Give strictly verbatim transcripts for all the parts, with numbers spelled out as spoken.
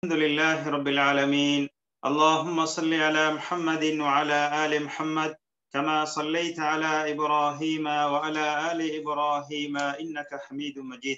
الحمد لله رب العالمين. اللهم صل على محمد وعلى آل محمد كما صليت على إبراهيم وعلى آل إبراهيم إنك حميد مجيد.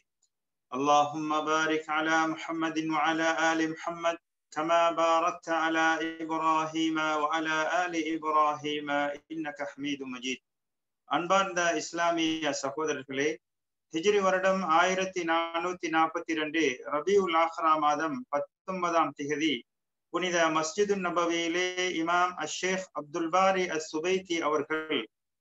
اللهم بارك على محمد وعلى آل محمد كما باركت على إبراهيم وعلى آل إبراهيم إنك حميد مجيد. அன்பார்ந்த இஸ்லாமிய சகோதரர்களே, ஹிஜ்ரி வருடம் ஆயிரத்தி நானூத்தி நாற்பத்தி ரெண்டு ரபியுல் ஆஹ்ரா மாதம் பத்தொன்பதாம் திகதி புனித மஸ்ஜிது நபவியிலே இமாம் அஷேக் அப்துல் பாரி அஸ் சுபைத்தி அவர்கள்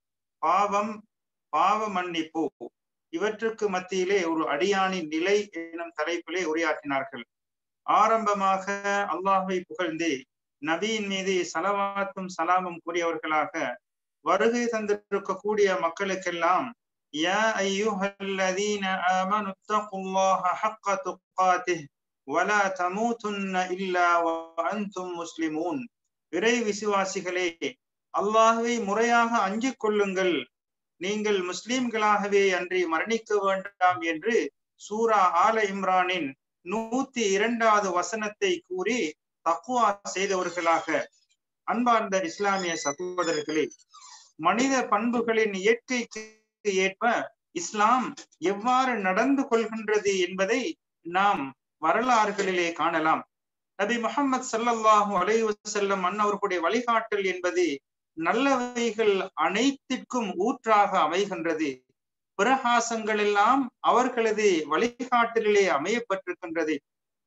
பாவம், பாவ மன்னிப்பு இவற்றுக்கு மத்தியிலே ஒரு அடியானின் நிலை எனும் தலைப்பிலே உரையாற்றினார்கள். ஆரம்பமாக அல்லாஹை புகழ்ந்து நபியின் மீது சலவாத்தும் சலாமும் கூறியவர்களாக வருகை தந்திருக்கக்கூடிய மக்களுக்கெல்லாம் யா அய்யுஹல்லதீன ஆமனு தக்குல்லாஹ ஹக்க துகாத்திஹ் வலா தமூதுன்ன இல்லா வஅன்தும் முஸ்லிமூன், இறை விசுவாசிகளே, அல்லாஹ்வை முறையாக அஞ்சிக் கொள்ளுங்கள், நீங்கள் முஸ்லிம்களாகவே அன்றி மரணிக்க வேண்டாம் என்று சூரா ஆல இம்ரானின் நூத்தி இரண்டாவது வசனத்தை கூறி தக்வா செய்தவர்களாக. அன்பார்ந்த இஸ்லாமிய சகோதரர்களே, மனித பண்புகளின் இயற்கைக்கு ஏற்ப இஸ்லாம் எவ்வாறு நடந்து கொள்கின்றது என்பதை நாம் வரலாறுகளிலே காணலாம். நபி முஹம்மது ஸல்லல்லாஹு அலைஹி வஸல்லம் அன்னவர்களுடைய வழிகாட்டல் என்பது நல்லவைகள் அனைத்திற்கும் ஊற்றாக அமைகின்றது. பிரகாசங்கள் எல்லாம் அவர்களது வழிகாட்டலிலே அமையப்பட்டிருக்கின்றது.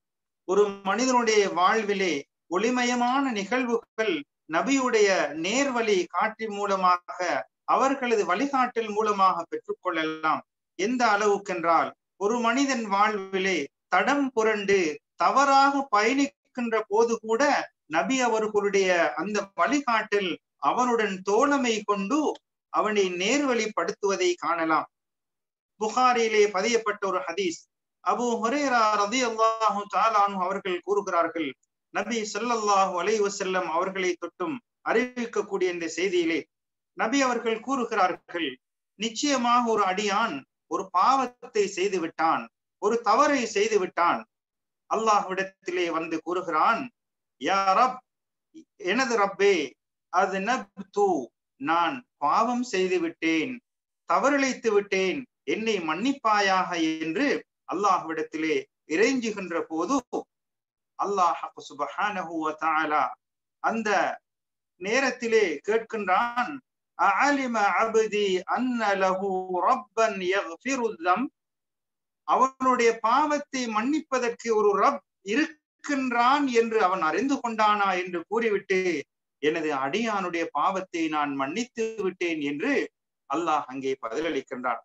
ஒரு மனிதனுடைய வாழ்விலே ஒளிமயமான நிகழ்வுகள் நபியுடைய நேர்வழி காட்டி மூலமாக அவர்களது வழிகாட்டல் மூலமாக பெற்றுக்கொள்ளலாம். எந்த அளவுக்கென்றால், ஒரு மனிதன் வாழ்விலே தடம் புரண்டு தவறாக பயணிக்கின்ற போது கூட நபி அவர்களுடைய அந்த வழிகாட்டல் அவனுடன் தோழமை கொண்டு அவனை நேர்வழிப்படுத்துவதை காணலாம். புகாரியிலே பதியப்பட்ட ஒரு ஹதீஸ், அபூ ஹுரைரா ரலியல்லாஹு தஆலா அன்ஹு அவர்கள் கூறுகிறார்கள், நபி ஸல்லல்லாஹு அலைஹி வஸல்லம் அவர்களை தொட்டும் அறிவிக்கக்கூடிய இந்த செய்தியிலே நபி அவர்கள் கூறுகிறார்கள், நிச்சயமாக ஒரு அடியான் ஒரு பாவத்தை செய்து விட்டான், ஒரு தவறை செய்து விட்டான். அல்லாஹ்விடத்திலே வந்து கூறுகிறான், யா ரப், எனது ரப்பே, அது நப்து, நான் பாவம் செய்து விட்டேன், தவறிழைத்து விட்டேன், என்னை மன்னிப்பாயாக என்று அல்லாஹ்விடத்திலே இறைஞ்சுகின்ற போது அல்லாஹ் சுப்ஹானஹு வ தஆலா அந்த நேரத்திலே கேட்கின்றான், அஅலிம அப்தி அன்ன லஹு ரப்பன் யக்ஃபிரு ذنب, அவனுடைய பாவத்தை மன்னிப்பதற்கு ஒரு ரப் இருக்கின்றான் என்று அவன் அறிந்து கொண்டானா என்று கூறிவிட்டு எனது அடியானுடைய பாவத்தை நான் மன்னித்து விட்டேன் என்று அல்லாஹ் அங்கே பதிலளிக்கின்றான்.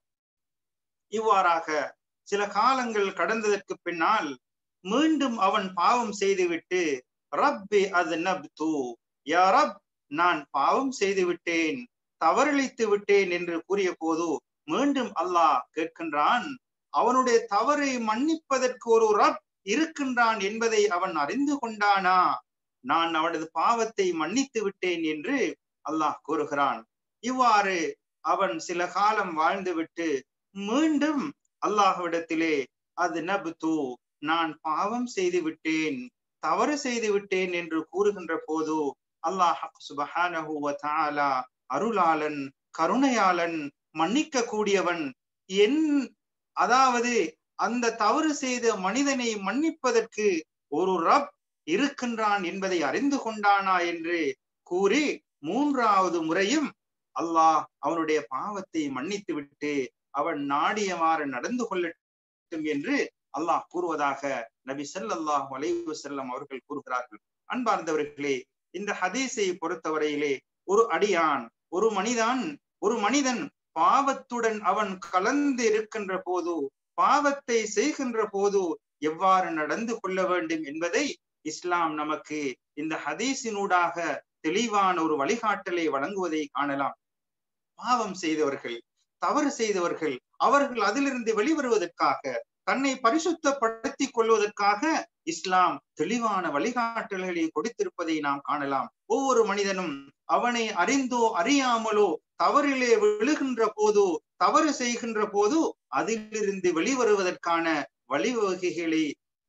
இவ்வாறாக சில காலங்கள் கடந்ததற்கு பின்னால் மீண்டும் அவன் பாவம் செய்துவிட்டு ரப்பி அஸ்னப்து, யா ரப், நான் பாவம் செய்து விட்டேன், தவறிழைத்து விட்டேன் என்று கூறிய போது மீண்டும் அல்லாஹ் கேட்கின்றான், அவனுடைய தவறை மன்னிப்பதற்கு ஒரு ரப் இருக்கின்றான் என்பதை அவன் அறிந்து கொண்டானா, நான் அவனது பாவத்தை மன்னித்து விட்டேன் என்று அல்லாஹ் கூறுகிறான். இவ்வாறு அவன் சில காலம் வாழ்ந்துவிட்டு மீண்டும் அல்லாஹ்விடத்திலே அது நப்து, நான் பாவம் செய்து விட்டேன், தவறு செய்து விட்டேன் என்று கூறுகின்ற போது அல்லாஹ் சுப்ஹானஹு வ தஆலா அருளாளன், கருணையாளன், மன்னிக்க கூடியவன், என் அதாவது அந்த தவறு செய்த மனிதனை மன்னிப்பதற்கு ஒரு ரப் இருக்கின்றான் என்பதை அறிந்து கொண்டானா என்று கூறி மூன்றாவது முறையும் அல்லாஹ் அவனுடைய பாவத்தை மன்னித்து விட்டு அவன் நாடியவாறு நடந்து கொள்ளட்டும் என்று அல்லாஹ் கூறுவதாக நபி ஸல்லல்லாஹு அலைஹி வஸல்லம் அவர்கள் கூறுகிறார்கள். அன்பார்ந்தவர்களே, இந்த ஹதீஸை பொறுத்தவரையிலே ஒரு அடியான், ஒரு மனிதன் ஒரு மனிதன் பாவத்துடன் அவன் கலந்து இருக்கின்ற போது, பாவத்தை செய்கின்ற போது எவ்வாறு நடந்து கொள்ள வேண்டும் என்பதை இஸ்லாம் நமக்கு இந்த ஹதீஸினூடாக தெளிவான ஒரு வழிகாட்டலை வழங்குவதை காணலாம். பாவம் செய்தவர்கள், தவறு செய்தவர்கள், அவர்கள் அதிலிருந்து வெளிவருவதற்காக, தன்னை பரிசுத்தப்படுத்திக் கொள்வதற்காக இஸ்லாம் தெளிவான வழிகாட்டல்களை கொடுத்திருப்பதை நாம் காணலாம். ஒவ்வொரு மனிதனும் அவனை அறிந்தோ அறியாமலோ தவறிலே விழுகின்ற போது, தவறு செய்கின்ற போது அதிலிருந்து வெளிவருவதற்கான வழிவகைகளை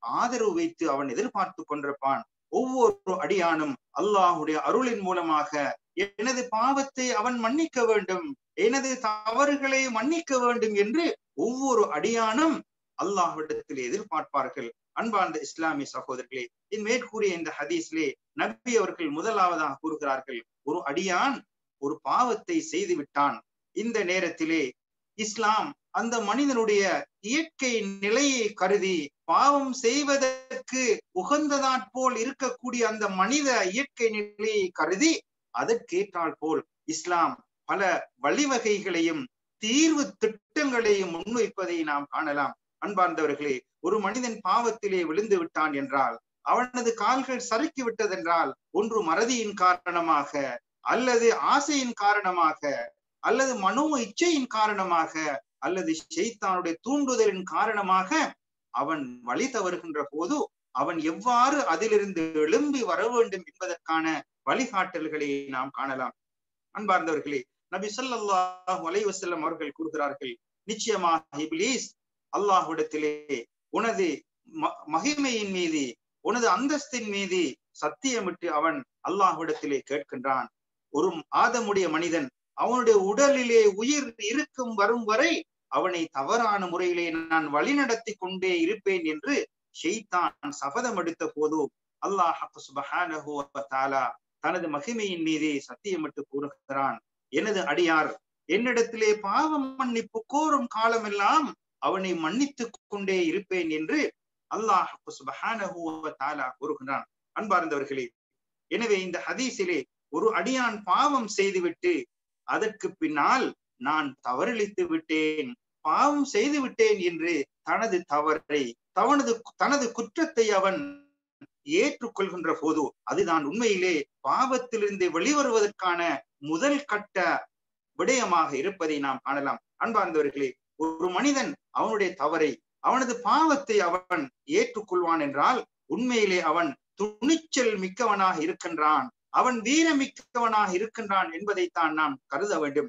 ஆதரவு வைத்து அவன் எதிர்பார்த்து கொண்டிருப்பான். ஒவ்வொரு அடியானும் அல்லாஹுடைய அருளின் மூலமாக எனது பாவத்தை அவன் மன்னிக்க வேண்டும், எனது தவறுகளை மன்னிக்க வேண்டும் என்று ஒவ்வொரு அடியானும் அல்லாஹ்விடத்தில் எதிர்பார்ப்பார்கள். அன்பார்ந்த இஸ்லாமிய சகோதரர்களே, இன் மேற்கூறிய இந்த ஹதீஸ்லே நபி அவர்கள் முதலாவதாக கூறுகிறார்கள், ஒரு அடியான் ஒரு பாவத்தை செய்து விட்டான். இந்த நேரத்திலே இஸ்லாம் அந்த மனிதனுடைய இயற்கை நிலையை கருதி பாவம் செய்வதற்கு உகந்ததாற் போல் இருக்கக்கூடிய அந்த மனித இயற்கை நிலையை கருதி அதற்கேற்றால் போல் இஸ்லாம் பல வழிவகைகளையும் தீர்வு திட்டங்களையும் முன்வைப்பதை நாம் காணலாம். அன்பார்ந்தவர்களே, ஒரு மனிதன் பாவத்திலே விழுந்து விட்டான் என்றால், அவனது கால்கள் சறுக்கி விட்டதென்றால், ஒன்று மறதியின் காரணமாக, அல்லது ஆசையின் காரணமாக, அல்லது மனோ இச்சையின் காரணமாக, அல்லது ஷைத்தானுடைய தூண்டுதலின் காரணமாக அவன் வழி தவறுகின்ற போது அவன் எவ்வாறு அதிலிருந்து எழும்பி வர வேண்டும் என்பதற்கான வழிகாட்டல்களை நாம் காணலாம். அன்பார்ந்தவர்களே, நபி ஸல்லல்லாஹு அலைஹி வஸல்லம் அவர்கள் கூறுகிறார்கள், நிச்சயமாக இப்லீஸ் அல்லாஹ்விடத்திலே உனது மகிமையின் மீது, உனது அந்தஸ்தின் மீது சத்தியமிட்டு அவன் அல்லாஹ்விடத்திலே கேட்கின்றான், ஒரு ஆதமுடைய மனிதன் அவனுடைய உடலிலே உயிர் இருக்கும் வரும் வரை அவனை தவறான முறையிலே நான் வழிநடத்தி கொண்டே இருப்பேன் என்று ஷைத்தான் சபதம் எடுத்த போது அல்லாஹ் சுப்ஹானஹு வ தஆலா தனது மகிமையின் மீதே சத்தியமிட்டு கூறுகிறான், எனது அடியார் என்னிடத்திலே பாவம் மன்னிப்பு கோரும் காலமெல்லாம் அவனை மன்னித்துக் கொண்டே இருப்பேன் என்று அல்லாஹ் சுப்ஹானஹு வ தஆலா கூறுகிறான். அன்பார்ந்தவர்களே, எனவே இந்த ஹதீஸிலே ஒரு அடியான் பாவம் செய்துவிட்டு அதற்கு பின்னால் நான் தவறிழைத்து விட்டேன், பாவம் செய்து விட்டேன் என்று தனது தவறை, தவனது தனது குற்றத்தை அவன் ஏற்றுக்கொள்கின்ற போது அதுதான் உண்மையிலே பாவத்திலிருந்து வெளிவருவதற்கான முதல் கட்ட விடயமாக இருப்பதை நாம் காணலாம். அன்பார்ந்தவர்களே, ஒரு மனிதன் அவனுடைய தவறை, அவனது பாவத்தை அவன் ஏற்றுக்கொள்வான் என்றால் உண்மையிலே அவன் துணிச்சல் மிக்கவனாக இருக்கின்றான், அவன் வீரமிக்கவனாக இருக்கின்றான் என்பதைத்தான் நாம் கருத வேண்டும்.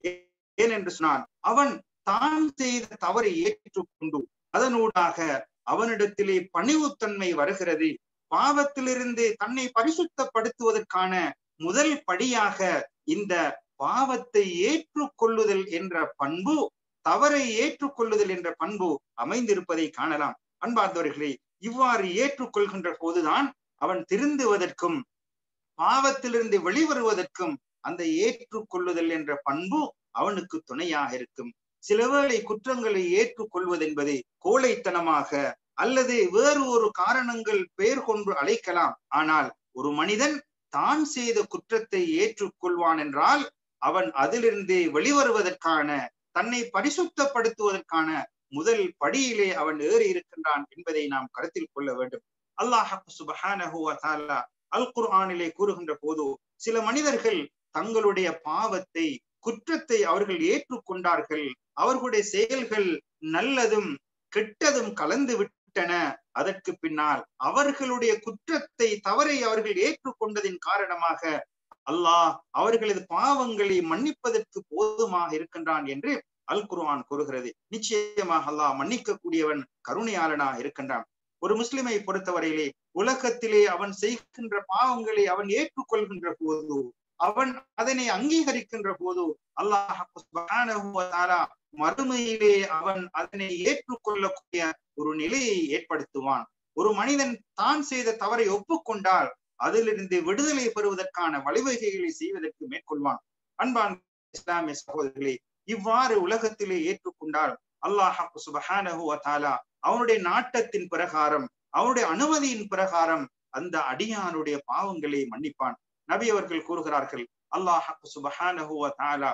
ஏனென்று சொன்னால் அவன் தான் செய்த தவறை ஏற்றுக்கொண்டு அதனூடாக அவனிடத்திலே பணிவுத்தன்மை வருகிறது. பாவத்திலிருந்து தன்னை பரிசுத்தப்படுத்துவதற்கான முதல் படியாக இந்த பாவத்தை ஏற்றுக்கொள்ளுதல் என்ற பண்பு, தவறை ஏற்றுக்கொள்ளுதல் என்ற பண்பு அமைந்திருப்பதை காணலாம். அன்பார்ந்தவர்களே, இவ்வாறு ஏற்றுக்கொள்கின்ற போதுதான் அவன் திருந்துவதற்கும் பாவத்திலிருந்து வெளிவருவதற்கும் அந்த ஏற்றுக்கொள்ளுதல் என்ற பண்பு அவனுக்கு துணையாக இருக்கும். சில வேளை குற்றங்களை ஏற்றுக்கொள்வது என்பது கோழைத்தனமாக அல்லது வேறு ஒரு காரணங்கள் பெயர் கொண்டு அழைக்கலாம். ஆனால் ஒரு மனிதன் தான் செய்த குற்றத்தை ஏற்றுக்கொள்வான் என்றால் அவன் அதிலிருந்து வெளிவருவதற்கான, தன்னை பரிசுத்தப்படுத்துவதற்கான முதல் படியிலே அவன் ஏறி இருக்கின்றான் என்பதை நாம் கருத்தில் கொள்ள வேண்டும். அல்லாஹ் சுப்ஹானஹு வ தஆலா அல் குர்ஆனிலே கூறுகின்ற போது சில மனிதர்கள் தங்களுடைய பாவத்தை, குற்றத்தை அவர்கள் ஏற்றுக்கொண்டார்கள், அவர்களுடைய செயல்கள் நல்லதும் கெட்டதும் கலந்து விட்டன. அதற்கு பின்னால் அவர்களுடைய குற்றத்தை, தவறை அவர்கள் ஏற்றுக்கொண்டதின் காரணமாக அல்லாஹ் அவர்களது பாவங்களை மன்னிப்பதற்கு போதுமாக இருக்கின்றான் என்று அல் குர்ஆன் கூறுகிறது. நிச்சயமாக அல்லாஹ் மன்னிக்க கூடியவன், கருணையாளனாக இருக்கின்றான். ஒரு முஸ்லிமை பொறுத்தவரையிலே உலகத்திலே அவன் செய்கின்ற பாவங்களை அவன் ஏற்றுக்கொள்கின்ற போது, அவன் அதனை அங்கீகரிக்கின்ற போது அல்லாஹ் சுப்ஹானஹு வ தஆலா மறுமையிலே அவன் அதனை ஏற்றுக்கொள்ளக்கூடிய ஒரு நிலையை ஏற்படுத்துவான். ஒரு மனிதன் தான் செய்த தவறை ஒப்புக்கொண்டால் அதிலிருந்து விடுதலை பெறுவதற்கான வழிவகைகளை செய்வதற்கு மேற்கொள்வான். அன்பான இஸ்லாமிய சகோதரர்களே, இவ்வாறு உலகத்திலே ஏற்றுக்கொண்டால் அல்லாஹ் சுப்ஹானஹு வ தஆலா அவனுடைய நாட்டத்தின் பிரகாரம், அவனுடைய அனுமதியின் பிரகாரம் அந்த அடியானுடைய பாவங்களை மன்னிப்பான். நபி அவர்கள் கூறுகிறார்கள், அல்லாஹ் சுப்ஹானஹு வ தஆலா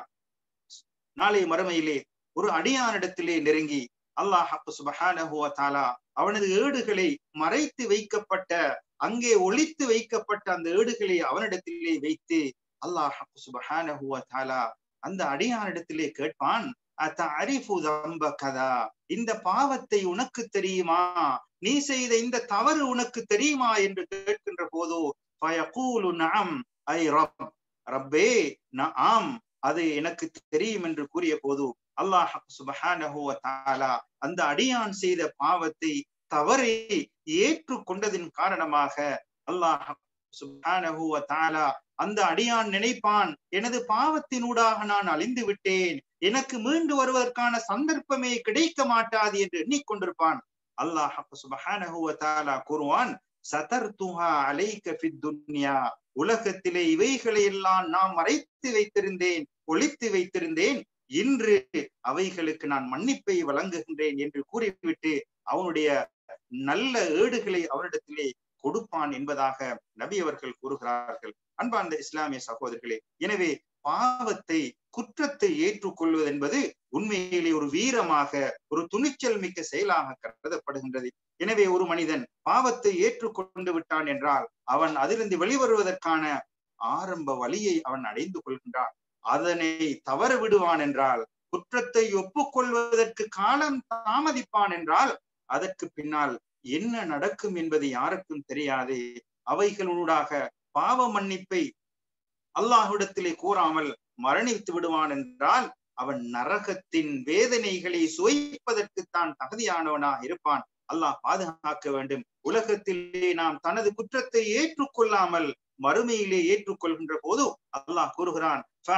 நாளை மறுமையிலே ஒரு அடியானிடத்திலே நெருங்கி அல்லாஹ் சுப்ஹானஹு வ தஆலா அவனது ஏடுகளை மறைத்து வைக்கப்பட்ட, அங்கே ஒளித்து வைக்கப்பட்ட அந்த ஏடுகளை அவனிடத்திலே வைத்து அல்லாஹ் சுப்ஹானஹு வ தஆலா அந்த அடியானிடத்திலே கேட்பான், அத்தஅரிஃபு தம்பகதா, இந்த பாவத்தை உனக்கு தெரியுமா, நீ செய்த இந்த தவறு உனக்கு தெரியுமா என்று கேட்கின்ற போது ஃபயகூலு நஅம் ஐ ரப், ரப்பே நஆம், அது எனக்கு தெரியும் என்று கூறிய போது அல்லாஹ் சுப்ஹானஹு வ தஆலா அந்த அடியான் செய்த பாவத்தை தவறை ஏற்றுக்கொண்டதின் காரணமாக அல்லாஹ் சுப்ஹானஹு வ தஆலா அந்த அடியான் நினைப்பான், எனது பாவத்தினூடாக நான் அழிந்து விட்டேன், எனக்கு மீண்டு வருவதற்கான சந்தர்ப்பமே கிடைக்க மாட்டாது என்று எண்ணிக்கொண்டிருப்பான். அல்லாஹ் சுப்ஹானஹு வ தஆலா கூறுவான், சதர்துஹா அலைக ஃபித் துன்யா, உலகத்திலே இவைகளை எல்லாம் நாம் மறைத்து வைத்திருந்தேன், ஒளித்து வைத்திருந்தேன், இன்று அவைகளுக்கு நான் மன்னிப்பை வழங்குகின்றேன் என்று கூறிவிட்டு அவனுடைய நல்ல ஏடுகளை அவரிடத்திலே கொடுப்பான் என்பதாக நபி அவர்கள் கூறுகிறார்கள். அன்பார்ந்த இஸ்லாமிய சகோதரர்களே, எனவே பாவத்தை குற்றத்தை ஏற்றுக்கொள்வது என்பது உண்மையிலே ஒரு வீரமாக, ஒரு துணிச்சல் மிக்க செயலாக கருதப்படுகின்றது. எனவே ஒரு மனிதன் பாவத்தை ஏற்றுக்கொண்டு விட்டான் என்றால் அவன் அதிலிருந்து வெளிவருவதற்கான ஆரம்ப வழியை அவன் அடைந்து கொள்கின்றான். அதனை தவற விடுவான் என்றால், குற்றத்தை ஒப்புக்கொள்வதற்கு காலம் தாமதிப்பான் என்றால் அதற்கு பின்னால் என்ன நடக்கும் என்பது யாருக்கும் தெரியாது. அவைகளூடாக பாவ மன்னிப்பை அல்லாஹ்விடத்திலே கூறாமல் மரணித்து விடுவான் என்றால் அவன் நரகத்தின் வேதனைகளை சுவைப்பதற்கு தான் தகுதியானவனாக இருப்பான். அல்லாஹ் பாதுகாக்க வேண்டும். உலகத்திலே நாம் தனது குற்றத்தை ஏற்றுக்கொள்ளாமல் மறுமையிலே ஏற்றுக்கொள்கின்ற போது அல்லாஹ் கூறுகிறான்,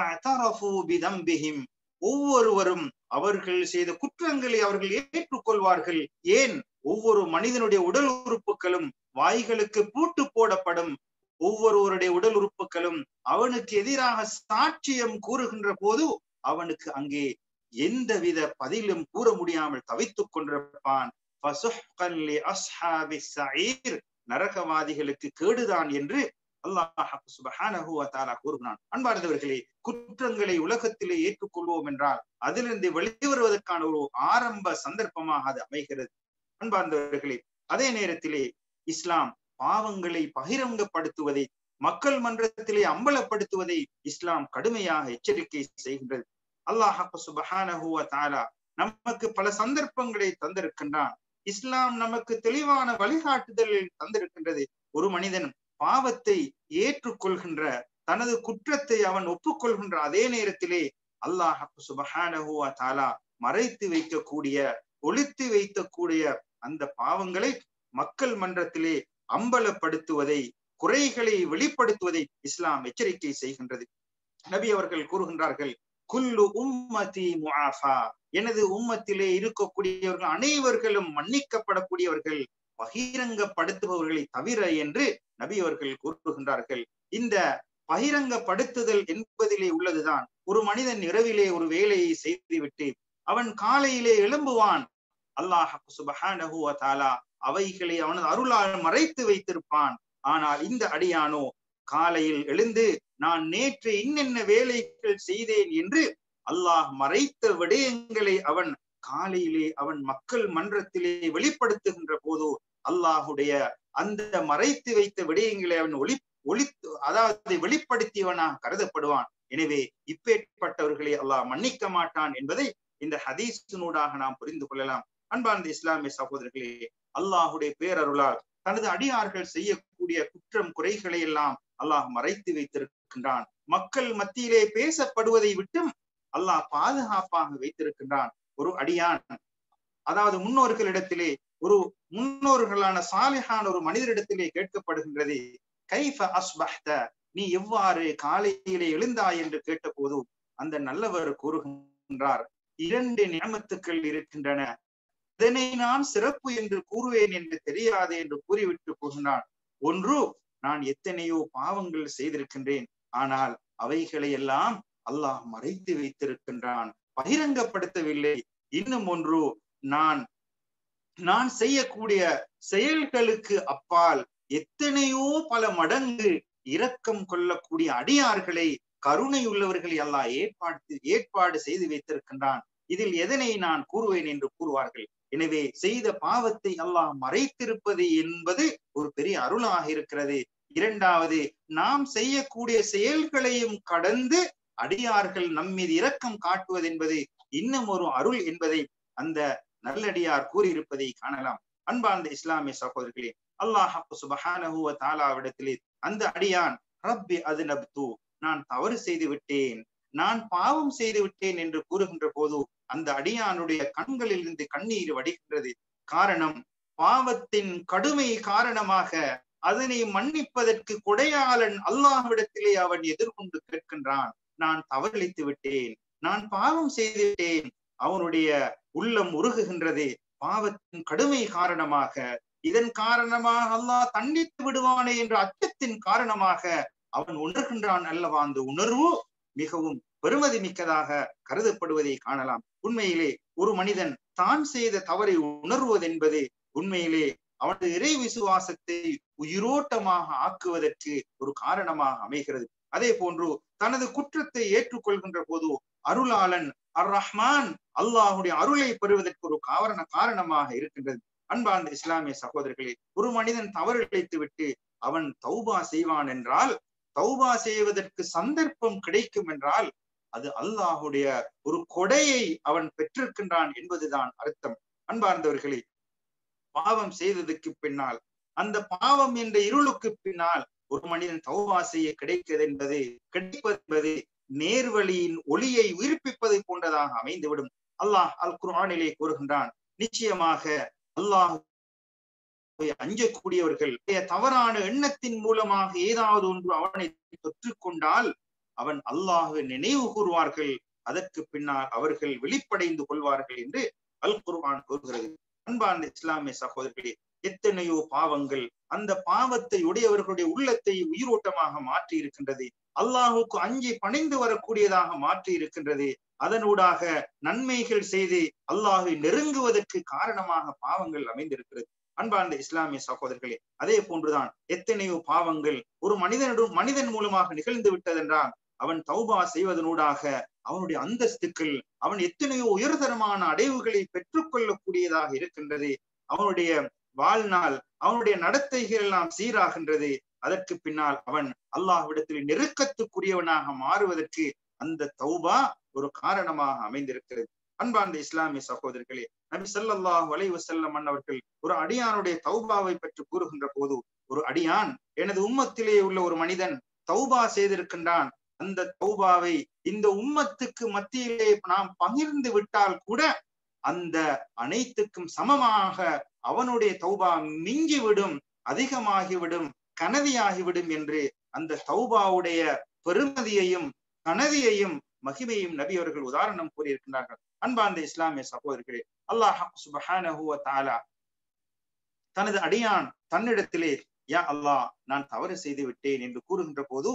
ஒவ்வொருவரும் அவர்கள் செய்த குற்றங்களை அவர்கள் ஏற்றுக்கொள்வார்கள். ஏன்? ஒவ்வொரு மனிதனுடைய உடல் உறுப்புகளும் வாய்களுக்கு பூட்டு போடப்படும். ஒவ்வொருவருடைய உடல் உறுப்புகளும் அவனுக்கு எதிராக சாட்சியம் கூறுகின்ற போது அவனுக்கு அங்கே எந்தவித பதிலும் கூற முடியாமல் தவித்துக் கொண்டிருப்பான். நரகவாதிகளுக்கு கேடுதான் என்று அல்லாஹ் சுப்ஹானஹு வ தஆலா கூறுகிறான். அன்பார்ந்தவர்களே, குற்றங்களை உலகத்திலே ஏற்றுக்கொள்வோம் என்றால் அதிலிருந்து வெளிவருவதற்கான ஒரு ஆரம்ப சந்தர்ப்பமாக அது அமைகிறது. அன்பார்ந்தவர்களே, அதே நேரத்திலே இஸ்லாம் பாவங்களை பகிரங்கப்படுத்துவதை, மக்கள் மன்றத்திலே அம்பலப்படுத்துவதை இஸ்லாம் கடுமையாக எச்சரிக்கை செய்கின்றது. அல்லாஹ் சுப்ஹானஹு வ தஆலா நமக்கு பல சந்தர்ப்பங்களை தந்திருக்கின்றான். இஸ்லாம் நமக்கு தெளிவான வழிகாட்டுதலை தந்திருக்கின்றது. ஒரு மனிதன் பாவத்தை ஏற்றுக்கொள்கின்ற, தனது குற்றத்தை அவன் ஒப்புக்கொள்கின்ற அதே நேரத்திலே அல்லாஹ் சுப்ஹானஹு வ தஆலா மறைத்து வைக்கக்கூடிய, ஒளித்து வைக்கக்கூடிய அந்த பாவங்களை மக்கள் மன்றத்திலே அம்பலப்படுத்துவதை, குறைகளை வெளிப்படுத்துவதை இஸ்லாம் எச்சரிக்கை செய்கின்றது. நபி அவர்கள் கூறுகின்றார்கள், குல்லு உம்மதி முஆஃபா, எனது உம்மத்திலே இருக்கக்கூடியவர்கள் அனைவர்களும் மன்னிக்கப்படக்கூடியவர்கள், பகிரங்கப்படுத்துபவர்களை தவிர என்று நபி அவர்கள் கூறுகின்றார்கள். இந்த பகிரங்கப்படுத்துதல் என்பதிலே உள்ளதுதான். ஒரு மனிதன் இரவிலே ஒரு வேலையை செய்துவிட்டு அவன் காலையிலே எழும்புவான். அல்லாஹ் சுப்ஹானஹு வ தஆலா அவைகளை அவனது அருளால் மறைத்து வைத்திருப்பான். ஆனால் இந்த அடியானோ காலையில் எழுந்து நான் நேற்று இன்னென்ன வேலைகள் செய்தேன் என்று அல்லாஹ் மறைத்த விடயங்களை அவன் காலையிலே அவன் மக்கள் மன்றத்திலே வெளிப்படுத்துகின்ற போது அல்லாஹுடைய அந்த மறைத்து வைத்த விடயங்களை அவன் ஒளி ஒளித்து அதாவது வெளிப்படுத்தியவனாக கருதப்படுவான். எனவே இப்பேற்பட்டவர்களை அல்லாஹ் மன்னிக்க மாட்டான் என்பதை இந்த ஹதீஸினூடாக நாம் புரிந்து கொள்ளலாம். அன்பார்ந்த இஸ்லாமிய சகோதரர்களே, அல்லாஹுடைய பேரருளால் தனது அடியார்கள் செய்யக்கூடிய குற்றம் குறைகளை எல்லாம் அல்லாஹ் மறைத்து வைத்திருக்கின்றான். மக்கள் மத்தியிலே பேசப்படுவதை விட்டும் அல்லாஹ் பாதுகாப்பாக வைத்திருக்கின்றான். ஒரு அடியான், அதாவது முன்னோர்களிடத்திலே, ஒரு முன்னோர்களான சாலிஹான ஒரு மனிதரிடத்திலே கேட்கப்படுகின்றது, கைஃப அஸ்பஹ்த, நீ எவ்வாறு காலையிலே எழுந்தாய் என்று கேட்ட போது அந்த நல்லவர் கூறுகின்றார், இரண்டு நியமத்துக்கள் இருக்கின்றன, இதனை நான் சிறப்பு என்று கூறுவேன் என்று தெரியாது என்று கூறிவிட்டு போகின்றான். ஒன்று, நான் எத்தனையோ பாவங்கள் செய்திருக்கின்றேன், ஆனால் அவைகளை எல்லாம் அல்லாஹ் மறைத்து வைத்திருக்கின்றான், பகிரங்கப்படுத்தவில்லை. இன்னும் ஒன்று, நான் நான் செய்யக்கூடிய செயல்களுக்கு அப்பால் எத்தனையோ பல மடங்கு இரக்கம் கொள்ளக்கூடிய அடியார்களை, கருணை உள்ளவர்களை அல்லாஹ் ஏற்பாடு ஏற்பாடு செய்து வைத்திருக்கின்றான். இதில் எதனை நான் கூறுவேன் என்று கூறுவார்கள். எனவே செய்த பாவத்தை அல்லாஹ் மறைத்திருப்பது என்பது ஒரு பெரிய அருளாக இருக்கிறது. இரண்டாவது, நாம் செய்யக்கூடிய செயல்களையும் கடந்து அடியார்கள் நம்மீது இரக்கம் காட்டுவது என்பது இன்னும் ஒரு அருள் என்பதை அந்த நல்லடியார் கூறியிருப்பதை காணலாம். அன்பார்ந்த இஸ்லாமிய சகோதரர்களே, அல்லாஹ் சுப்ஹானஹு வ தஆலாவிடத்திலே அந்த அடியான் ரப்பி அத்னப்து, நான் தவறு செய்து விட்டேன், நான் பாவம் செய்து விட்டேன் என்று கூறுகின்ற போது அந்த அடியானுடைய கண்களில் இருந்து கண்ணீர் வடிகின்றது. காரணம், பாவத்தின் கடுமை காரணமாக அதனை மன்னிப்பதற்கு கொடையாளன் அல்லாஹ்விடத்திலே அவன் எதிர்கொண்டு கேட்கின்றான், நான் தவறிழைத்து விட்டேன், நான் பாவம் செய்து விட்டேன். அவனுடைய உள்ளம் உருகுகின்றது. பாவத்தின் கடுமை காரணமாக, இதன் காரணமாக அல்லாஹ் தண்டித்து விடுவானே என்ற அச்சத்தின் காரணமாக அவன் உணர்கின்றான் அல்லவா. அந்த உணர்வு மிகவும் பெருமதி மிக்கதாக கருதப்படுவதை காணலாம். உண்மையிலே ஒரு மனிதன் தான் செய்த தவறை உணர்வது என்பது உண்மையிலே அவனது இறை விசுவாசத்தை உயிரோட்டமாக ஆக்குவதற்கு ஒரு காரணமாக அமைகிறது. அதே போன்று தனது குற்றத்தை ஏற்றுக்கொள்கின்ற போது அருளாளன் அர் ரஹ்மான் அல்லாஹுடைய அருளை பெறுவதற்கு ஒரு காரண காரணமாக இருக்கின்றது. அன்பார்ந்த இஸ்லாமிய சகோதரர்களே, ஒரு மனிதன் தவறு இழைத்து விட்டு அவன் தௌபா செய்வான் என்றால், தௌபா செய்வதற்கு சந்தர்ப்பம் கிடைக்கும் என்றால், அது அல்லாஹுடைய ஒரு கொடையை அவன் பெற்றிருக்கின்றான் என்பதுதான் அர்த்தம். அன்பார்ந்தவர்களே, பாவம் செய்ததுக்கு பின்னால், அந்த பாவம் என்ற இருளுக்கு பின்னால் ஒரு மனிதன் தௌபா செய்ய கிடைக்கிறது என்பது கிடைப்பது என்பது நேர்வழியின் ஒளியை உயிர்ப்பிப்பதை போன்றதாக அமைந்துவிடும். அல்லாஹ் அல் குர்ஆனிலே கூறுகின்றான், நிச்சயமாக அல்லாஹ் அஞ்சக்கூடியவர்கள் தவறான எண்ணத்தின் மூலமாக ஏதாவது ஒன்று அவனை தொற்று கொண்டால் அவன் அல்லாஹ்வை நினைவு கூறுவார்கள், அதற்கு பின்னால் அவர்கள் வெளிப்படைந்து கொள்வார்கள் என்று அல் குர்ஆன் கூறுகிறது. அன்பார்ந்த இஸ்லாமிய சகோதரர்களே, எத்தனையோ பாவங்கள் அந்த பாவத்தை உடையவர்களுடைய உள்ளத்தை உயிரோட்டமாக மாற்றி இருக்கின்றது. அல்லாஹுக்கு அஞ்சி பணிந்து வரக்கூடியதாக மாற்றி இருக்கின்றது. அதனூடாக நன்மைகள் செய்து அல்லாஹை நெருங்குவதற்கு காரணமாக பாவங்கள் அமைந்திருக்கிறது. அன்பார்ந்த இஸ்லாமிய சகோதரர்களே, அதே போன்றுதான் எத்தனையோ பாவங்கள் ஒரு மனிதனுடன் மனிதன் மூலமாக நிகழ்ந்து விட்டதென்றால் அவன் தௌபா செய்வதனூடாக அவனுடைய அந்தஸ்துக்கள், அவன் எத்தனையோ உயர்தரமான அடைவுகளை பெற்றுக் கொள்ளக்கூடியதாக இருக்கின்றது. அவனுடைய வாழ்நாள், அவனுடைய நடத்தைகள் எல்லாம் சீராகின்றது. அதற்கு பின்னால் அவன் அல்லாஹ்விடத்தில் நெருக்கத்துக்குரியவனாக மாறுவதற்கு அந்த தௌபா ஒரு காரணமாக அமைந்திருக்கிறது. அன்பார்ந்த இஸ்லாமிய சகோதரர்களே, நபி ஸல்லல்லாஹு அலைஹி வஸல்லம் அன்னவர்கள் ஒரு அடியானுடைய தௌபாவை பற்றி கூறுகின்ற போது, ஒரு அடியான், எனது உம்மத்திலே உள்ள ஒரு மனிதன் தௌபா செய்திருக்கின்றான், அந்த தௌபாவை இந்த உம்மத்துக்கு மத்தியிலே நாம் பகிர்ந்து விட்டால் கூட அந்த அனைத்துக்கும் சமமாக அவனுடைய தௌபா மிஞ்சிவிடும், அதிகமாகிவிடும், கனதியாகிவிடும் என்று அந்த தௌபாவுடைய பெருமதியையும் கனதியையும் மகிமையும் நபி அவர்கள் உதாரணம் கூறியிருக்கின்றார்கள். அன்பார்ந்த இஸ்லாமிய சகோதரர்களே, அல்லாஹ் சுப்ஹானஹு வ தஆலா தனது அடியான் தன்னிடத்திலே யா அல்லாஹ் நான் தவறு செய்து விட்டேன் என்று கூறுகின்ற போது,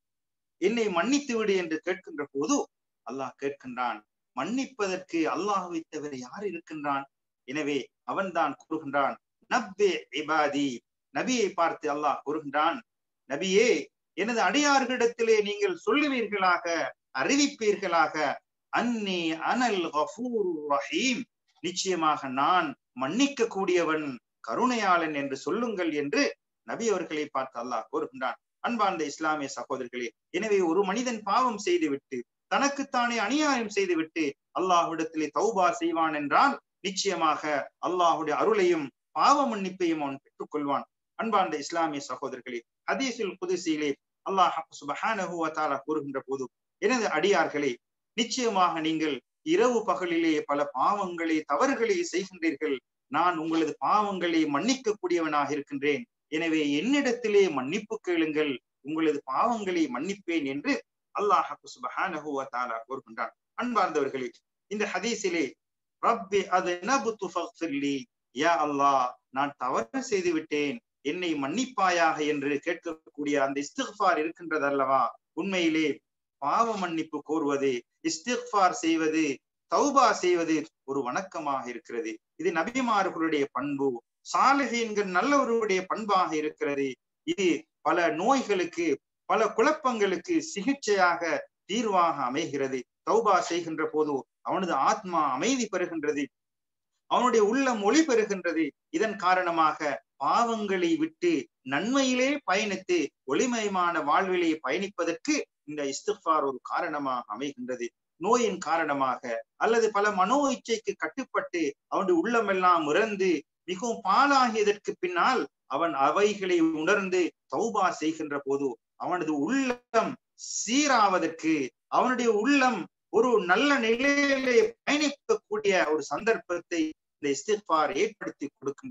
என்னை மன்னித்து விடு என்று கேட்கின்ற போது அல்லாஹ் கேட்கின்றான், மன்னிப்பதற்கு அல்லாஹ்வை தவிர யார் இருக்கின்றான்? எனவே அவன் தான் கூறுகின்றான், நப்பி இபாதி. நபியை பார்த்து அல்லாஹ் கூறுகின்றான், நபியே, எனது அடியார்களிடத்திலே நீங்கள் சொல்லுவீர்களாக, அறிவிப்பீர்களாக, அன்னி அனல் கஃபூர் ரஹீம், நிச்சயமாக நான் மன்னிக்க கூடியவன், கருணையாளன் என்று சொல்லுங்கள் என்று நபி அவர்களை பார்த்து அல்லாஹ் கூறுகின்றான். அன்பார்ந்த இஸ்லாமிய சகோதரர்களே, எனவே ஒரு மனிதன் பாவம் செய்துவிட்டு, தனக்குத்தானே அநியாயம் செய்துவிட்டு அல்லாஹ்விடத்திலே தௌபா செய்வான் என்றால் நிச்சயமாக அல்லாஹுடைய அருளையும் பாவ மன்னிப்பையும் அவன் பெற்றுக் கொள்வான். அன்பார்ந்த இஸ்லாமிய சகோதரர்களே, ஹதீஸுல் குதுஸிலே அல்லாஹ் சுப்ஹானஹு வ தஆலா கூறுகின்ற போது, எனது அடியார்களே, நிச்சயமாக நீங்கள் இரவு பகலிலே பல பாவங்களை தவறுகளை செய்கின்றீர்கள், நான் உங்களது பாவங்களை மன்னிக்க கூடியவனாக இருக்கின்றேன், எனவே என்னிடத்திலே மன்னிப்பு கேளுங்கள், உங்களது பாவங்களை மன்னிப்பேன் என்று அல்லாஹ் சுப்ஹானஹு வ தஆலா கூறுகின்றான். அன்பார்ந்தவர்களே, இந்த ஹதீஸிலே ரப்பி அத்னபுது ஃபக்ஃபிர்லி, யா அல்லாஹ் நான் தவறு செய்து விட்டேன், என்னை மன்னிப்பாயாக என்று கேட்கக்கூடிய அந்த இஸ்திக்ஃபார் இருக்கின்றது அல்லவா, உண்மையிலே பாவ மன்னிப்பு கோருவது, இஸ்திக்ஃபார் செய்வது, தௌபா செய்வது ஒரு வணக்கமாக இருக்கிறது. இது நபிமார்களுடைய பண்பு, சாலிஹீன்கள் நல்லவர்களுடைய பண்பாக இருக்கிறது. இது பல நோய்களுக்கு, பல குழப்பங்களுக்கு சிகிச்சையாக, தீர்வாக அமைகிறது. தௌபா செய்கின்ற போது அவனது ஆத்மா அமைதி பெறுகின்றது, அவனுடைய உள்ளம் ஒளி பெறுகின்றது. இதன் காரணமாக பாவங்களை விட்டு நன்மையிலே பயணித்து ஒளிமயமான வாழ்விலே பயணிப்பதற்கு இந்த இஸ்திக்ஃபார் ஒரு காரணமாக அமைகின்றது. நோயின் காரணமாக அல்லது பல மனோ இச்சைக்கு கட்டுப்பட்டு அவனுடைய உள்ளமெல்லாம் இறந்து மிகவும் பாழாகியதற்கு பின்னால் அவன் அவைகளை உணர்ந்து தௌபா செய்கின்ற போது அவனது உள்ளம் சீராவதற்கு, அவனுடைய உள்ளம் ஒரு நல்ல நிலையிலே பயணிக்கக்கூடிய ஒரு சந்தர்ப்பத்தை இந்த இஸ்திக்ஃபார் ஏற்படுத்தி கொடுக்கின்றது.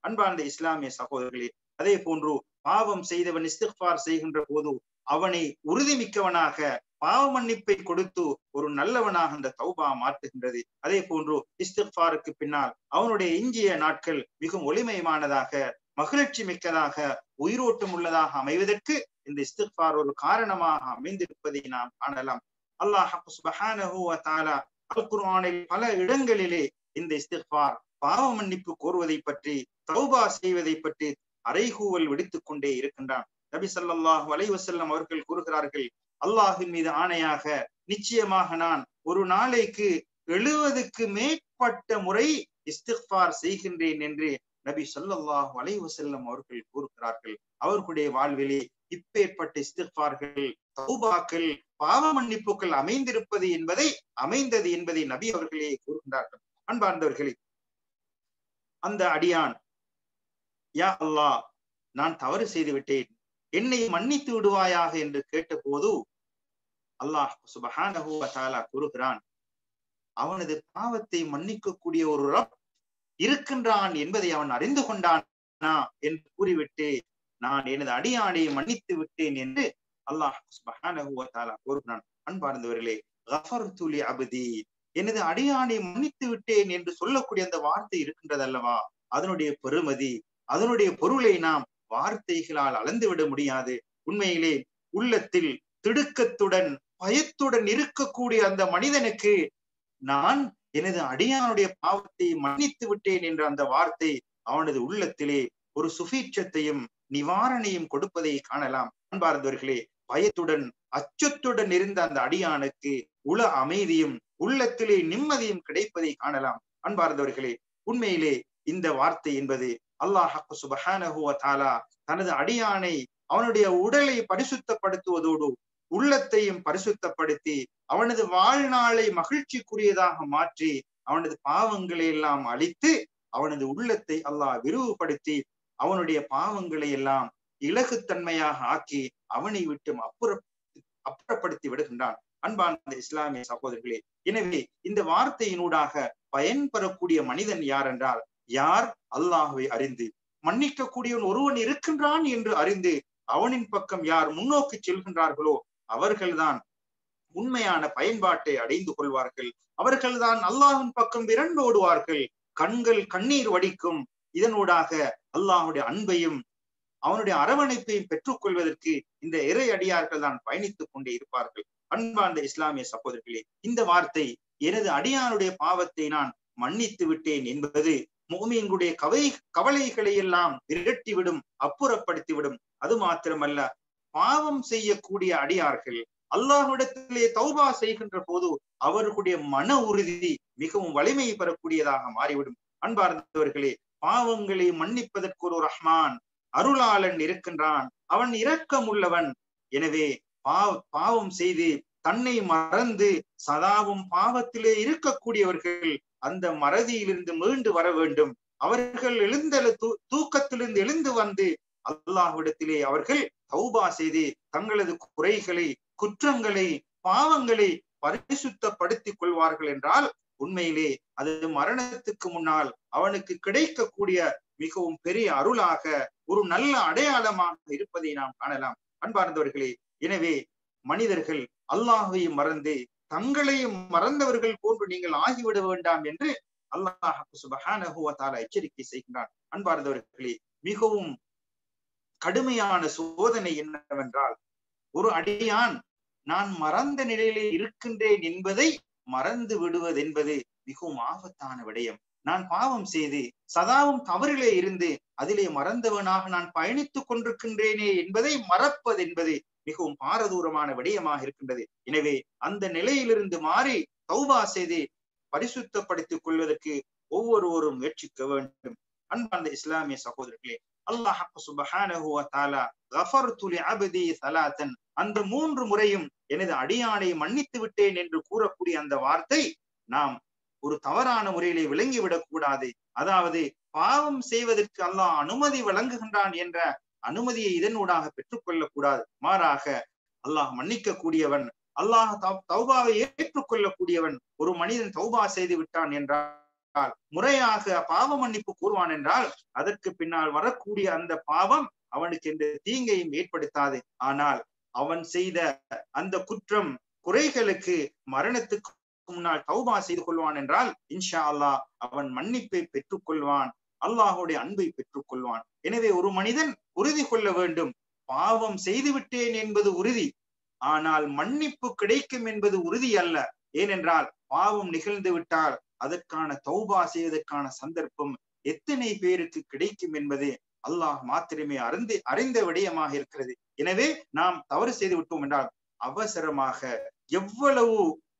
அன்பார்ந்த இஸ்லாமிய சகோதரர்களே, அதே போன்று பாவம் செய்தவன் இஸ்திக்ஃபார் செய்கின்ற போது அவனை உறுதிமிக்கவனாக பாவ மன்னிப்பை கொடுத்து ஒரு நல்லவனாக அந்த தௌபா மாற்றுகின்றது. அதே போன்று இஸ்திக்ஃபாருக்கு பின்னால் அவனுடைய எஞ்சிய நாட்கள் மிகவும் ஒளிமயமானதாக, மகிழ்ச்சி மிக்கதாக, உயிரோட்டம் உள்ளதாக அமைவதற்கு இந்த இஸ்திக்ஃபார் ஒரு காரணமாக அமைந்திருப்பதை நாம் காணலாம். அல்லாஹ் சுப்ஹானஹு வ தஆலா அல் குர்ஆனில் பல இடங்களிலே இந்த இஸ்திக்ஃபார் பாவ மன்னிப்பு கோருவதை பற்றி, தௌபா செய்வதை பற்றி அறைகூவல் விடுத்துக் கொண்டே இருக்கின்றான். நபி ஸல்லல்லாஹு அலைஹி வஸல்லம் அவர்கள் கூறுகிறார்கள், அல்லாஹ்வின் மீது ஆணையாக நிச்சயமாக நான் ஒரு நாளைக்கு எழுபதுக்கு மேற்பட்ட முறை இஸ்திக்ஃபார் செய்கின்றேன் என்று நபி ஸல்லல்லாஹு அலைஹி வஸல்லம் அவர்கள் கூறுகிறார்கள். அவர்களுடைய வாழ்விலே இப்பேற்பட்ட இஸ்திக்ஃபார்கள், தௌபாக்கள், பாவ மன்னிப்புகள் அமைந்திருப்பது என்பதை அமைந்தது என்பதை நபி அவர்களே கூறுகின்றார்கள். அன்பார்ந்தவர்களே, அந்த அடியான் யா அல்லாஹ் நான் தவறு செய்து விட்டேன், என்னை மன்னித்து விடுவாயாக என்று கேட்ட போது அல்லாஹ் சுப்ஹானஹு வ தஆலா கூறுகிறான், அவனது பாவத்தை மன்னிக்கக்கூடிய ஒரு ரப் இருக்கின்றான் என்பதை அவன் அறிந்து கொண்டானா என்று கூறிவிட்டு நான் எனது அடியானை மன்னித்து விட்டேன் என்று அல்லாஹ் சுப்ஹானஹு வ தஆலா கூறுகிறான். அன்பார்ந்தவர்களே, கஃபர்து லி அப்தி, எனது அடியானை மன்னித்து விட்டேன் என்று சொல்லக்கூடிய அந்த வார்த்தை இருக்கின்றது அல்லவா, அதனுடைய பெருமதி, அதனுடைய பொருளை நாம் வார்த்தைகளால் அளந்து விட முடியாது. உண்மையிலே உள்ளத்தில் திடுக்கத்துடன் பயத்துடன் இருக்கக்கூடிய அந்த மனிதனுக்கு நான் எனது அடியானுடைய பாவத்தை மன்னித்து விட்டேன் என்ற அந்த வார்த்தை அவனது உள்ளத்திலே ஒரு சுபீட்சத்தையும் நிவாரணையும் கொடுப்பதை காணலாம். அன்பார்ந்தவர்களே, பயத்துடன் அச்சத்துடன் இருந்த அந்த அடியானுக்கு உள அமைதியும் உள்ளத்திலே நிம்மதியும் கிடைப்பதை காணலாம். அன்பார்ந்தவர்களே, உண்மையிலே இந்த வார்த்தை என்பது அல்லாஹ் சுப்ஹானஹு வ தஆலா தனது அடியானை அவனுடைய உடலை பரிசுத்தப்படுத்துவதோடு உள்ளத்தையும் பரிசுத்தப்படுத்தி அவனது வாழ்நாளை மகிழ்ச்சிக்குரியதாக மாற்றி அவனது பாவங்களை எல்லாம் அழித்து அவனது உள்ளத்தை அல்லாஹ் விரிவுபடுத்தி அவனுடைய பாவங்களை எல்லாம் இலகுத்தன்மையாக ஆக்கி அவனை விட்டு அப்புற அப்புறப்படுத்தி விடுகின்றான். அன்பார்ந்த இஸ்லாமிய சகோதரர்களே, எனவே இந்த வார்த்தையினூடாக பயன்பெறக்கூடிய மனிதன் யார் என்றால், யார் அல்லாஹ்வை அறிந்து மன்னிக்கக்கூடியவன் ஒருவன் இருக்கின்றான் என்று அறிந்து அவனின் பக்கம் யார் முன்னோக்கி செல்கின்றார்களோ அவர்கள்தான் உண்மையான பயன்பாட்டை அடைந்து கொள்வார்கள். அவர்கள்தான் அல்லாஹ்வின் பக்கம் விரண்டோடுவார்கள். கண்கள் கண்ணீர் வடிக்கும். இதனூடாக அல்லாஹ்வுடைய அன்பையும் அவனுடைய அரவணைப்பையும் பெற்றுக் கொள்வதற்கு இந்த இறை அடியார்கள் தான் பயணித்துக் கொண்டே இருப்பார்கள். அன்பார்ந்த இஸ்லாமிய சகோதரர்களே, இந்த வார்த்தை எனது அடியானுடைய பாவத்தை நான் மன்னித்து விட்டேன் என்பது முஃமின்களுடைய கவை கவலைகளை எல்லாம் விரட்டிவிடும், அப்புறப்படுத்திவிடும். அது மாத்திரமல்ல, பாவம் செய்யக்கூடிய அடியார்கள் அல்லாஹ்விடத்திலே தௌபா செய்கின்ற போது அவர்களுடைய மன உறுதி மிகவும் வலிமை பெறக்கூடியதாக மாறிவிடும். அன்பார்ந்தவர்களே, பாவங்களை மன்னிப்பதற்கு ஒரு ரஹ்மான் அருளாளன் இருக்கின்றான். அவன் இரக்கம் உள்ளவன். எனவே பாவ பாவம் செய்து தன்னை மறந்து சதாவும் பாவத்திலே இருக்கக்கூடியவர்கள் அந்த மறதியிலிருந்து மீண்டு வர வேண்டும். அவர்கள் எழுந்தெழு தூ தூக்கத்திலிருந்து எழுந்து வந்து அல்லாஹ்விடத்திலே அவர்கள் தௌபா செய்து தங்களது குறைகளை, குற்றங்களை, பாவங்களை பரிசுத்தப்படுத்திக் கொள்வார்கள் என்றால் உண்மையிலே அது மரணத்துக்கு முன்னால் அவனுக்கு கிடைக்கக்கூடிய மிகவும் பெரிய அருளாக, ஒரு நல்ல அடையாளமாக இருப்பதை நாம் காணலாம். அன்பார்ந்தவர்களே, எனவே மனிதர்கள் அல்லாஹ்வை மறந்து தங்களையும் மறந்தவர்கள் போன்று நீங்கள் ஆகிவிட வேண்டாம் என்று அல்லாஹ் சுப்ஹானஹு வ தஆலா எச்சரிக்கை செய்கின்றான். அன்பார்ந்தவர்களே, மிகவும் கடுமையான சோதனை என்னவென்றால், ஒரு அடியான் நான் மறந்த நிலையிலே இருக்கின்றேன் என்பதை மறந்து விடுவது என்பது மிகவும் ஆபத்தான விடயம். நான் பாவம் செய்து சதாவும் தவறிலே இருந்து அதிலே மறந்தவனாக நான் பயணித்துக் கொண்டிருக்கின்றேனே என்பதை மறப்பது என்பது மிகவும் பாரதூரமான விடயமாக இருக்கின்றது. எனவே அந்த நிலையிலிருந்து மாறி தௌபா செய்து பரிசுத்தப்படுத்திக் கொள்வதற்கு ஒவ்வொருவரும் முயற்சிக்க வேண்டும். அன்பார்ந்த இஸ்லாமிய சகோதரர்களே, அல்லாஹ் சுப்ஹானஹு வ தஆலா கஃபர்து லி அப்தி ஸலாத்தன், அந்த மூன்று முறையும் எனது அடியானை மன்னித்து விட்டேன் என்று கூறக்கூடிய அந்த வார்த்தை நாம் ஒரு தவறான முறையிலே விளங்கிவிடக் கூடாது. அதாவது பாவம் செய்வதற்கு அல்லாஹ் அனுமதி வழங்குகின்றான் என்ற அனுமதியை இதனூடாக பெற்றுக் கொள்ளக் கூடாது. மாறாக அல்லாஹ் மன்னிக்க கூடியவன், அல்லாஹ் தௌபாவை ஏற்றுக் கொள்ளக்கூடியவன். ஒரு மனிதன் தௌபா செய்து விட்டான் என்றால் என்றால், முறையாக பாவ மன்னிப்பு கூறுவான் என்றால், அதற்கு பின்னால் வரக்கூடிய அந்த பாவம் அவனுக்கு எந்த தீங்கையும் ஏற்படுத்தாது. ஆனால் அவன் செய்த அந்த குற்றம் குறைகளுக்கு மரணத்துக்கு முன்னால் தௌபா செய்து கொள்வான் என்றால் இன்ஷா அல்லாஹ் அவன் மன்னிப்பை பெற்றுக் கொள்வான், அல்லாஹுடைய அன்பை பெற்றுக் கொள்வான். எனவே ஒரு மனிதன் உறுதி கொள்ள வேண்டும், பாவம் செய்து விட்டேன் என்பது உறுதி, ஆனால் மன்னிப்பு கிடைக்கும் என்பது உறுதி அல்ல. ஏனென்றால் பாவம் நிகழ்ந்து விட்டால் அதற்கான தௌபா செய்வதற்கான சந்தர்ப்பம் எத்தனை பேருக்கு கிடைக்கும் என்பது அல்லாஹ் மாத்திரமே அறிந்து அறிந்த விடயமாக இருக்கிறது. எனவே நாம் தவறு செய்து விட்டோம் என்றால் அவசரமாக, எவ்வளவு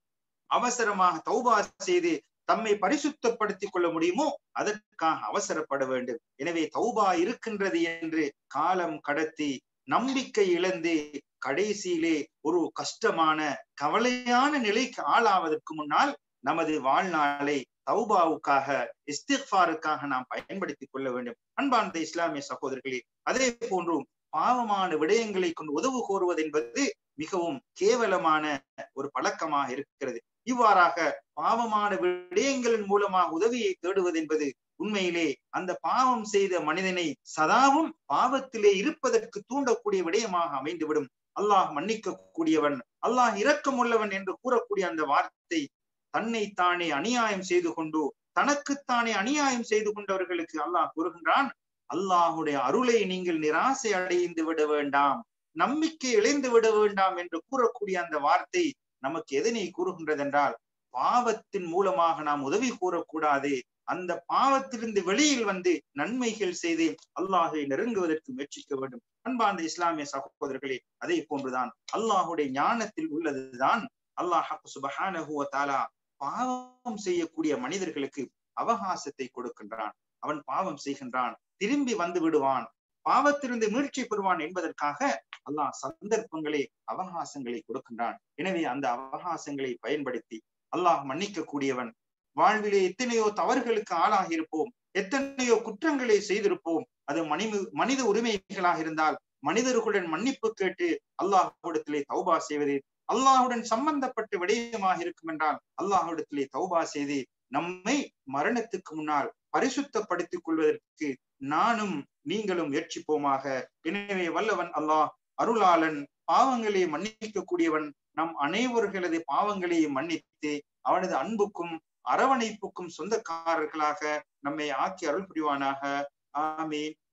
அவசரமாக தௌபா செய்து தம்மை பரிசுத்தப்படுத்திக் கொள்ள முடியுமோ அதற்காக அவசரப்பட வேண்டும். எனவே தௌபா இருக்கின்றது என்று காலம் கடத்தி நம்பிக்கை இழந்து கடைசியிலே ஒரு கஷ்டமான கவலையான நிலைக்கு ஆளாவதற்கு முன்னால் நமது வாழ்நாளை தௌபாவுக்காக, இஸ்திக்ஃபாருக்காக நாம் பயன்படுத்திக் கொள்ள வேண்டும். அன்பார்ந்த இஸ்லாமிய சகோதரர்களே, அதே போன்றும் பாவமான விடயங்களை கொண்டு உதவு கோருவது என்பது மிகவும் கேவலமான ஒரு பழக்கமாக இருக்கிறது. இவ்வாறாக பாவமான விடயங்களின் மூலமாக உதவியை தேடுவது என்பது உண்மையிலே அந்த பாவம் செய்த மனிதனை சதாவும் பாவத்திலே இருப்பதற்கு தூண்டக்கூடிய விடயமாக அமைந்துவிடும். அல்லாஹ் மன்னிக்க கூடியவன், அல்லாஹ் இரக்கம் உள்ளவன் என்று கூறக்கூடிய அந்த வார்த்தை தன்னைத்தானே அநியாயம் செய்து கொண்டு தனக்குத்தானே அநியாயம் செய்து கொண்டவர்களுக்கு அல்லாஹ் கூறுகின்றான், அல்லாஹுடைய அருளை நீங்கள் நிராசை அடைந்து விட வேண்டாம், நம்பிக்கை இழந்து விட வேண்டாம் என்று கூறக்கூடிய அந்த வார்த்தை நமக்கு எதனை கூறுகின்றது என்றால், பாவத்தின் மூலமாக நாம் உதவி கூறக்கூடாது, அந்த பாவத்திலிருந்து வெளியில் வந்து நன்மைகள் செய்து அல்லாஹை நெருங்குவதற்கு முயற்சிக்க வேண்டும். அன்பார்ந்த இஸ்லாமிய சகோதரர்களே, அதே போன்றுதான் அல்லாஹுடைய ஞானத்தில் உள்ளதுதான் அல்லாஹ் சுப்ஹானஹு வ தஆலா பாவம் செய்யக்கூடிய மனிதர்களுக்கு அவகாசத்தை கொடுக்கின்றான். அவன் பாவம் செய்கின்றான், திரும்பி வந்து விடுவான், பாவத்திலிருந்து மீழ்ச்சி பெறுவான் என்பதற்காக அல்லாஹ் சந்தர்ப்பங்களை, அவகாசங்களை கொடுக்கின்றான். எனவே அந்த அவகாசங்களை பயன்படுத்தி அல்லாஹ் மன்னிக்க கூடியவன். வாழ்விலே எத்தனையோ தவறுகளுக்கு ஆளாகி இருப்போம், எத்தனையோ குற்றங்களை செய்திருப்போம். அது மனித மனித உரிமைகளாக இருந்தால் மனிதர்களுடன் மன்னிப்பு கேட்டு அல்லாஹ்விடத்திலே தௌபா செய்வது, அல்லாஹுடன் சம்பந்தப்பட்ட விடயமாக இருக்கும் என்றால் அல்லாஹ்விடத்திலே தௌபா செய்து நம்மை மரணத்துக்கு முன்னால் பரிசுத்தப்படுத்திக் கொள்வதற்கு நானும் நீங்களும் முயற்சிப்போமாக. எனவே வல்லவன் அல்லாஹ் அருளாளன், பாவங்களை மன்னிக்க கூடியவன், நம் அனைவர்களது பாவங்களையும் மன்னித்து அவனது அன்புக்கும் அரவணைப்புக்கும் சொந்தக்காரர்களாக நம்மை ஆக்கி அருள் புரிவானாக. ஆமீன்.